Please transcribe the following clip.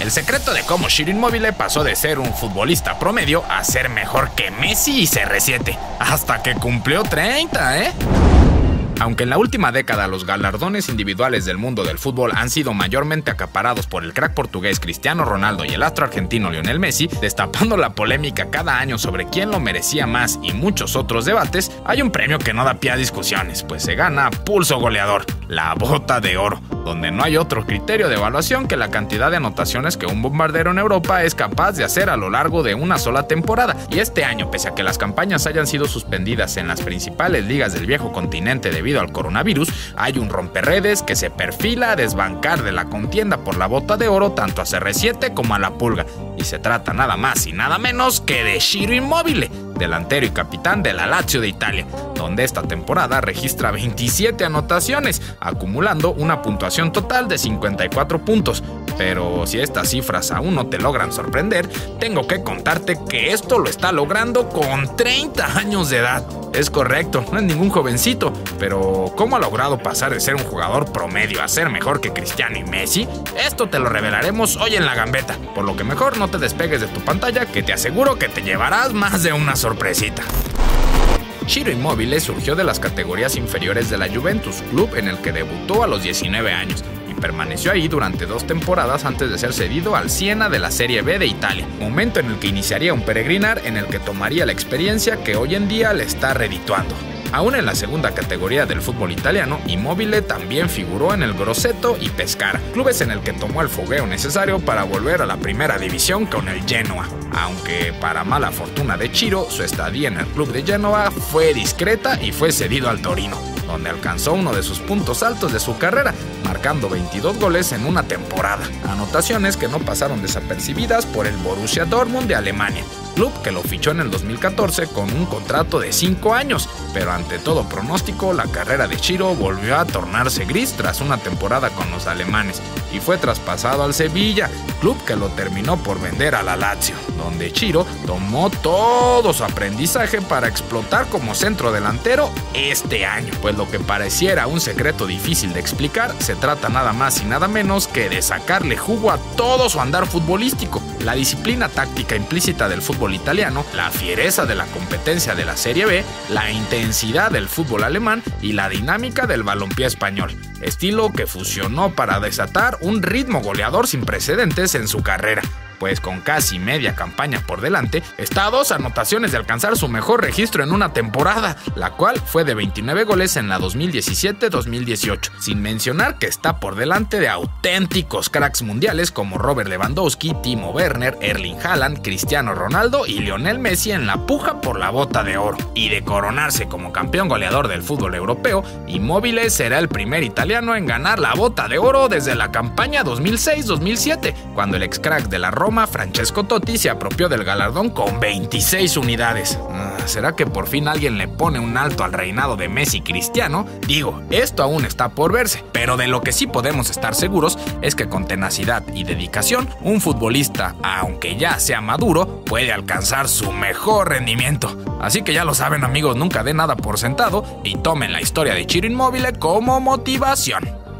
El secreto de cómo Ciro Immobile pasó de ser un futbolista promedio a ser mejor que Messi y CR7, hasta que cumplió 30, ¿eh? Aunque en la última década los galardones individuales del mundo del fútbol han sido mayormente acaparados por el crack portugués Cristiano Ronaldo y el astro argentino Lionel Messi, destapando la polémica cada año sobre quién lo merecía más y muchos otros debates, hay un premio que no da pie a discusiones, pues se gana pulso goleador, la Bota de Oro, donde no hay otro criterio de evaluación que la cantidad de anotaciones que un bombardero en Europa es capaz de hacer a lo largo de una sola temporada. Y este año, pese a que las campañas hayan sido suspendidas en las principales ligas del viejo continente debido al coronavirus, hay un romperredes que se perfila a desbancar de la contienda por la Bota de Oro tanto a CR7 como a la Pulga, y se trata nada más y nada menos que de Ciro Immobile, delantero y capitán de la Lazio de Italia, donde esta temporada registra 27 anotaciones, acumulando una puntuación total de 54 puntos. Pero si estas cifras aún no te logran sorprender, tengo que contarte que esto lo está logrando con 30 años de edad. Es correcto, no es ningún jovencito, pero ¿cómo ha logrado pasar de ser un jugador promedio a ser mejor que Cristiano y Messi? Esto te lo revelaremos hoy en La Gambeta, por lo que mejor no te despegues de tu pantalla, que te aseguro que te llevarás más de una sorpresita. Ciro Immobile surgió de las categorías inferiores de la Juventus, club en el que debutó a los 19 años. Permaneció ahí durante 2 temporadas antes de ser cedido al Siena de la Serie B de Italia, momento en el que iniciaría un peregrinar en el que tomaría la experiencia que hoy en día le está redituando. Aún en la segunda categoría del fútbol italiano, Immobile también figuró en el Grosseto y Pescara, clubes en el que tomó el fogueo necesario para volver a la primera división con el Genoa. Aunque para mala fortuna de Ciro, su estadía en el club de Genoa fue discreta y fue cedido al Torino, donde alcanzó uno de sus puntos altos de su carrera, marcando 22 goles en una temporada, anotaciones que no pasaron desapercibidas por el Borussia Dortmund de Alemania, club que lo fichó en el 2014 con un contrato de 5 años, pero ante todo pronóstico, la carrera de Ciro volvió a tornarse gris tras una temporada con los alemanes y fue traspasado al Sevilla, club que lo terminó por vender a la Lazio, donde Ciro tomó todo su aprendizaje para explotar como centrodelantero este año. Pues lo que pareciera un secreto difícil de explicar, se trata nada más y nada menos que de sacarle jugo a todo su andar futbolístico. La disciplina táctica implícita del fútbol italiano, la fiereza de la competencia de la Serie B, la intensidad del fútbol alemán y la dinámica del balompié español. Estilo que fusionó para desatar un ritmo goleador sin precedentes en su carrera, pues con casi media campaña por delante, está a 2 anotaciones de alcanzar su mejor registro en una temporada, la cual fue de 29 goles en la 2017-2018, sin mencionar que está por delante de auténticos cracks mundiales como Robert Lewandowski, Timo Werner, Erling Haaland, Cristiano Ronaldo y Lionel Messi en la puja por la Bota de Oro. Y de coronarse como campeón goleador del fútbol europeo, Immobile será el primer italiano en ganar la Bota de Oro desde la campaña 2006-2007, cuando el ex crack de la Roma, Francesco Totti, se apropió del galardón con 26 unidades. ¿Será que por fin alguien le pone un alto al reinado de Messi y Cristiano? Digo, esto aún está por verse, pero de lo que sí podemos estar seguros es que con tenacidad y dedicación, un futbolista, aunque ya sea maduro, puede alcanzar su mejor rendimiento. Así que ya lo saben, amigos, nunca den nada por sentado y tomen la historia de Ciro Immobile como motivación.